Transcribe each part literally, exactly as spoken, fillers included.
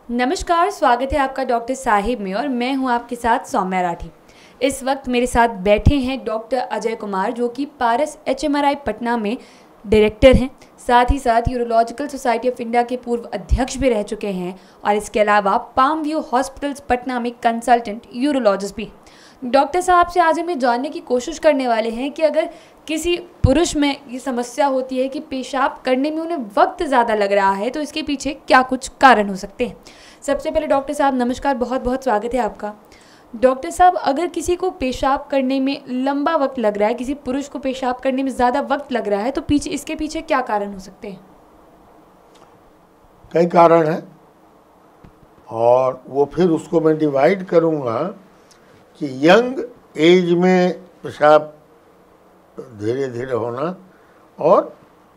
नमस्कार, स्वागत है आपका डॉक्टर साहिब में और मैं हूं आपके साथ सौम्या राठी। इस वक्त मेरे साथ बैठे हैं डॉक्टर अजय कुमार, जो कि पारस एचएमआरआई पटना में डायरेक्टर हैं। साथ ही साथ यूरोलॉजिकल सोसाइटी ऑफ इंडिया के पूर्व अध्यक्ष भी रह चुके हैं और इसके अलावा पाम व्यू हॉस्पिटल्स पटना में कंसल्टेंट यूरोलॉजिस्ट भी। डॉक्टर साहब से आज हम ये जानने की कोशिश करने वाले हैं कि अगर किसी पुरुष में ये समस्या होती है कि पेशाब करने में उन्हें वक्त ज़्यादा लग रहा है, तो इसके पीछे क्या कुछ कारण हो सकते हैं। सबसे पहले डॉक्टर साहब नमस्कार, बहुत बहुत स्वागत है आपका। डॉक्टर साहब, अगर किसी को पेशाब करने में लंबा वक्त लग रहा है, किसी पुरुष को पेशाब करने में ज़्यादा वक्त लग रहा है, तो पीछे इसके पीछे क्या कारण हो सकते हैं? कई कारण हैं और वो फिर उसको मैं डिवाइड करूँगा कि यंग एज में पेशाब धीरे धीरे होना और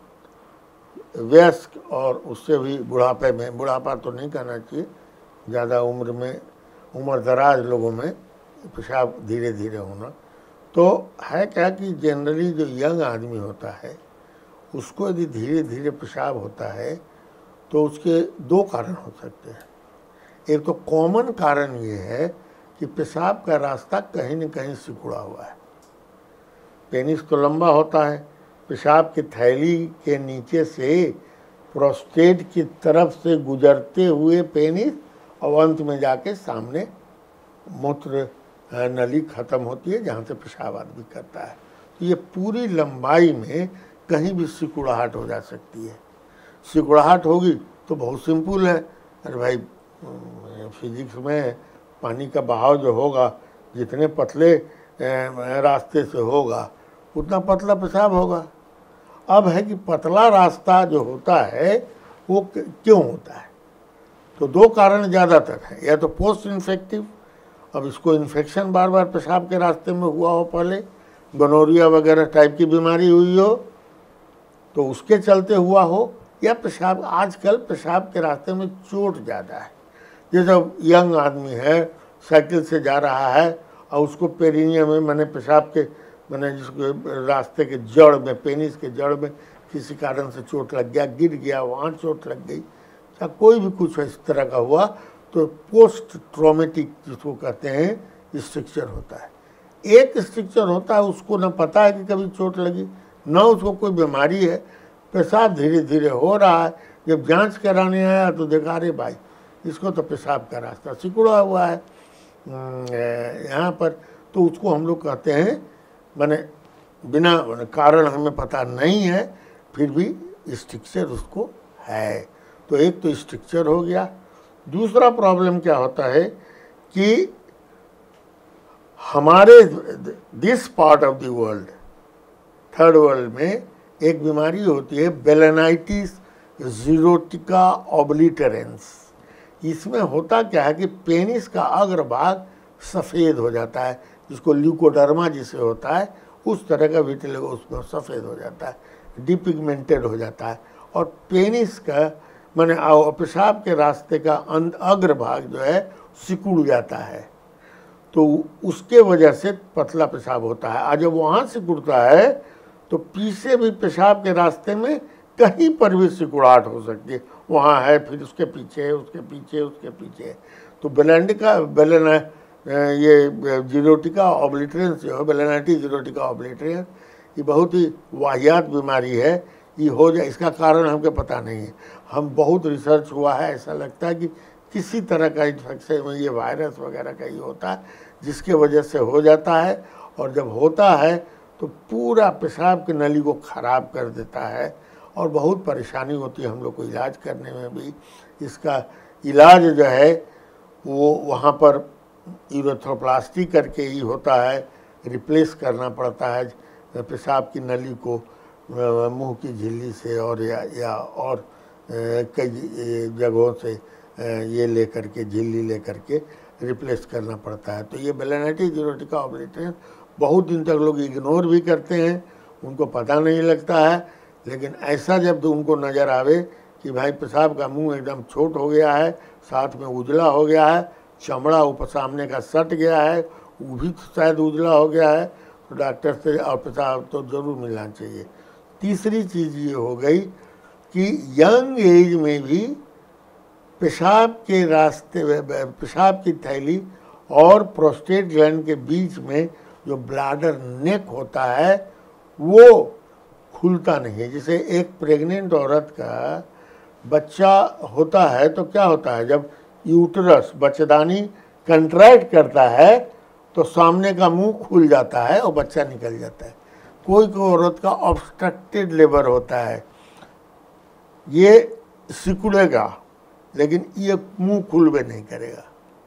वयस्क और उससे भी बुढ़ापे में, बुढ़ापा तो नहीं कहना चाहिए, ज़्यादा उम्र में, उम्र दराज लोगों में पेशाब धीरे धीरे होना। तो है क्या कि जनरली जो यंग आदमी होता है उसको यदि धीरे धीरे पेशाब होता है तो उसके दो कारण हो सकते हैं। एक तो कॉमन कारण ये है कि पेशाब का रास्ता कहीं न कहीं सिकुड़ा हुआ है। पेनिस तो लंबा होता है, पेशाब की थैली के नीचे से प्रोस्टेट की तरफ से गुजरते हुए पेनिस और अंत में जाके सामने मूत्र नली खत्म होती है जहाँ से पेशाब आदमी करता है। तो ये पूरी लंबाई में कहीं भी सिकुड़ाहट हो जा सकती है। सिकुड़ाहट होगी तो बहुत सिंपल है, अरे भाई फिजिक्स में पानी का बहाव जो होगा, जितने पतले रास्ते से होगा उतना पतला पेशाब होगा। अब है कि पतला रास्ता जो होता है वो क्यों होता है, तो दो कारण ज़्यादातर है। या तो पोस्ट इन्फेक्टिव, अब इसको इन्फेक्शन बार बार पेशाब के रास्ते में हुआ हो, पहले गोनोरिया वगैरह टाइप की बीमारी हुई हो तो उसके चलते हुआ हो, या पेशाब, आजकल पेशाब के रास्ते में चोट ज़्यादा है। जैसे यंग आदमी है, साइकिल से जा रहा है और उसको पेरिनियम में, मैंने पेशाब के मैंने जिसको रास्ते के जड़ में, पेनिस के जड़ में किसी कारण से चोट लग गया, गिर गया, वहाँ चोट लग गई, या कोई भी कुछ इस तरह का हुआ, तो पोस्ट ट्रॉमेटिक जिसको कहते हैं स्ट्रक्चर होता है। एक स्ट्रक्चर होता है उसको ना पता है कि कभी चोट लगी, ना उसको कोई बीमारी है, पेशाब धीरे धीरे हो रहा है। जब जांच कराने आया तो देखा, अरे भाई इसको तो पेशाब का रास्ता सिकुड़ा हुआ है यहाँ पर। तो उसको हम लोग कहते हैं, माने बिना कारण हमें पता नहीं है फिर भी स्ट्रक्चर उसको है। तो एक तो स्ट्रक्चर हो गया। दूसरा प्रॉब्लम क्या होता है कि हमारे this part of the world, third world में एक बीमारी होती है बेलेनाइटिस जीरोटिका ऑब्लिटरेंस। इसमें होता क्या है कि पेनिस का अग्रभाग सफ़ेद हो जाता है, जिसको ल्यूकोडर्मा जिसे होता है उस तरह का विटिलिगो उसमें सफ़ेद हो जाता है, डिपिगमेंटेड हो जाता है, और पेनिस का माने पेशाब के रास्ते का अग्रभाग जो है सिकुड़ जाता है। तो उसके वजह से पतला पेशाब होता है। और जब वहाँ सिकुड़ता है तो पीछे भी पेशाब के रास्ते में कहीं पर भी सिकुड़ाहट हो सकती है, वहाँ है, फिर उसके पीछे, उसके पीछे, उसके पीछे। तो बेलेंड का बेलेना ये जीरोटिका ऑब्लिटरेंस जो है, बेलेनाइटिस जीरोटिका ऑब्लिटरेंस, ये बहुत ही वाहियात बीमारी है। ये हो जाए, इसका कारण हमको पता नहीं है। हम बहुत रिसर्च हुआ है, ऐसा लगता है कि किसी तरह का इन्फेक्शन में ये वायरस वगैरह का ही होता है जिसके वजह से हो जाता है, और जब होता है तो पूरा पेशाब की नली को ख़राब कर देता है और बहुत परेशानी होती है हम लोग को इलाज करने में भी। इसका इलाज जो है वो वहाँ पर यूरेथ्रोप्लास्टी करके ही होता है, रिप्लेस करना पड़ता है पेशाब की नली को मुंह की झिल्ली से और या, या और कई जगहों से ये ले करके, झिल्ली ले करके रिप्लेस करना पड़ता है। तो ये बेलेनाइटिस जीरोटिका ऑब्लिटरेंस बहुत दिन तक लोग इग्नोर भी करते हैं, उनको पता नहीं लगता है। लेकिन ऐसा जब तो उनको नज़र आवे कि भाई पेशाब का मुंह एकदम छोट हो गया है, साथ में उजला हो गया है, चमड़ा ऊपर सामने का सट गया है, वो भी शायद उजला हो गया है, तो डॉक्टर से और पेशाब तो ज़रूर मिलना चाहिए। तीसरी चीज़ ये हो गई कि यंग एज में भी पेशाब के रास्ते, पेशाब की थैली और प्रोस्टेट ग्लैंड के बीच में जो ब्लैडर नेक होता है वो खुलता नहीं है। जैसे एक प्रेग्नेंट औरत का बच्चा होता है तो क्या होता है, जब यूटरस बच्चेदानी कंट्रैक्ट करता है तो सामने का मुंह खुल जाता है और बच्चा निकल जाता है। कोई कोई औरत का ऑब्स्ट्रक्टेड लेबर होता है, ये सिकुड़ेगा लेकिन ये मुंह खुलबे नहीं करेगा।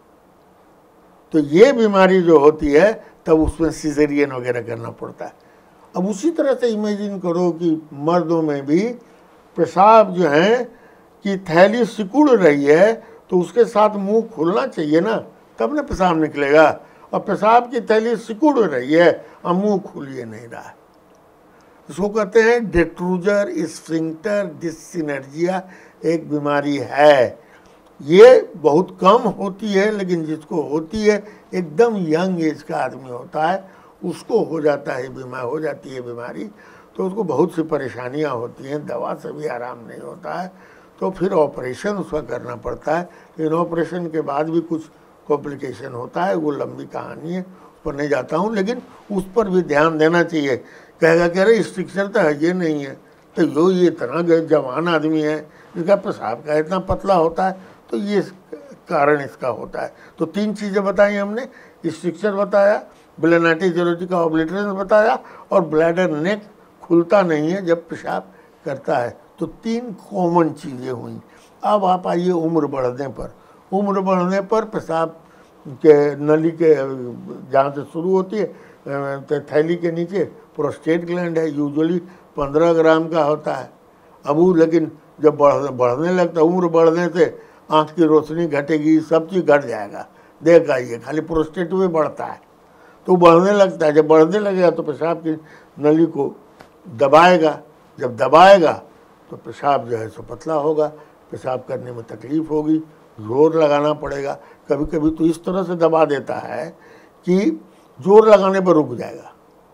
तो ये बीमारी जो होती है तब उसमें सिजेरियन वगैरह करना पड़ता है। अब उसी तरह से इमेजिन करो कि मर्दों में भी पेशाब जो है कि थैली सिकुड़ रही है तो उसके साथ मुंह खुलना चाहिए ना, तब ना पेशाब निकलेगा। और पेशाब की थैली सिकुड़ रही है और मुंह खुल ही नहीं रहा है। इसको कहते हैं डेट्रूजर स्फिंक्टर डिस्सिनर्जिया, एक बीमारी है। ये बहुत कम होती है लेकिन जिसको होती है एकदम यंग एज का आदमी होता है उसको हो जाता है बीमार हो जाती है बीमारी, तो उसको बहुत सी परेशानियां होती हैं, दवा से भी आराम नहीं होता है, तो फिर ऑपरेशन उसका करना पड़ता है। लेकिन ऑपरेशन के बाद भी कुछ कॉम्प्लिकेशन होता है, वो लंबी कहानी है, उस पर नहीं जाता हूँ। लेकिन उस पर भी ध्यान देना चाहिए। कहेगा कह रहे स्ट्रिक्चर तो है ये नहीं है, तो यो ये इतना जवान आदमी है जिसका पेशाब का इतना पतला होता है, तो ये कारण इसका होता है। तो तीन चीज़ें बताई हमने, स्ट्रिक्चर बताया, ब्लेनाइटिस का ऑब्लिटरेशन बताया और ब्लैडर नेक खुलता नहीं है जब पेशाब करता है। तो तीन कॉमन चीज़ें हुई। अब आप आइए उम्र बढ़ने पर। उम्र बढ़ने पर पेशाब के नली के जहाँ से शुरू होती है तो थैली के नीचे प्रोस्टेट ग्लैंड है, यूजुअली पंद्रह ग्राम का होता है। अब वो लेकिन जब बढ़ बढ़ने लगता है, उम्र बढ़ने से आँख की रोशनी घटेगी, सब चीज़ घट जाएगा। देख आइए खाली प्रोस्टेट में बढ़ता है तो बढ़ने लगता है। जब बढ़ने लगेगा तो पेशाब की नली को दबाएगा, जब दबाएगा तो पेशाब जो है सो पतला होगा, पेशाब करने में तकलीफ़ होगी, जोर लगाना पड़ेगा। कभी कभी तो इस तरह से दबा देता है कि जोर लगाने पर रुक जाएगा,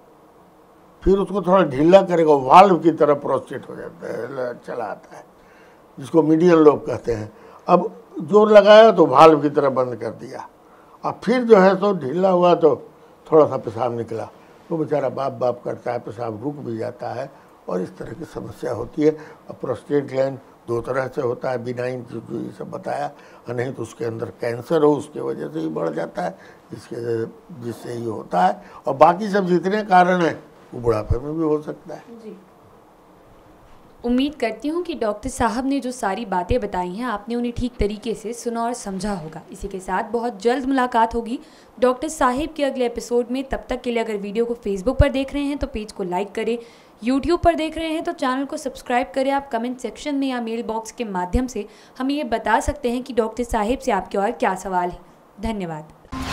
फिर उसको थोड़ा ढीला करेगा, वाल्व की तरह प्रोस्टेट हो जाता है, चला आता है, जिसको मीडियन लोब कहते हैं। अब जोर लगाया तो वाल्व की तरह बंद कर दिया, अब फिर जो है तो ढीला हुआ तो थोड़ा सा पेशाब निकला, तो बेचारा बाप बाप करता है, पेशाब रुक भी जाता है और इस तरह की समस्या होती है। अब प्रोस्टेट ग्लैंड दो तरह से होता है, बिनाइन जो ये सब बताया, और नहीं तो उसके अंदर कैंसर हो उसके वजह से ही बढ़ जाता है, जिसके जिससे ये होता है। और बाकी सब जितने कारण हैं वो बुढ़ापे में भी हो सकता है। जी, उम्मीद करती हूँ कि डॉक्टर साहब ने जो सारी बातें बताई हैं आपने उन्हें ठीक तरीके से सुना और समझा होगा। इसी के साथ बहुत जल्द मुलाकात होगी डॉक्टर साहिब के अगले एपिसोड में। तब तक के लिए अगर वीडियो को फेसबुक पर देख रहे हैं तो पेज को लाइक करें, यूट्यूब पर देख रहे हैं तो चैनल को सब्सक्राइब करें। आप कमेंट सेक्शन में या मेल बॉक्स के माध्यम से हमें ये बता सकते हैं कि डॉक्टर साहिब से आपके और क्या सवाल है। धन्यवाद।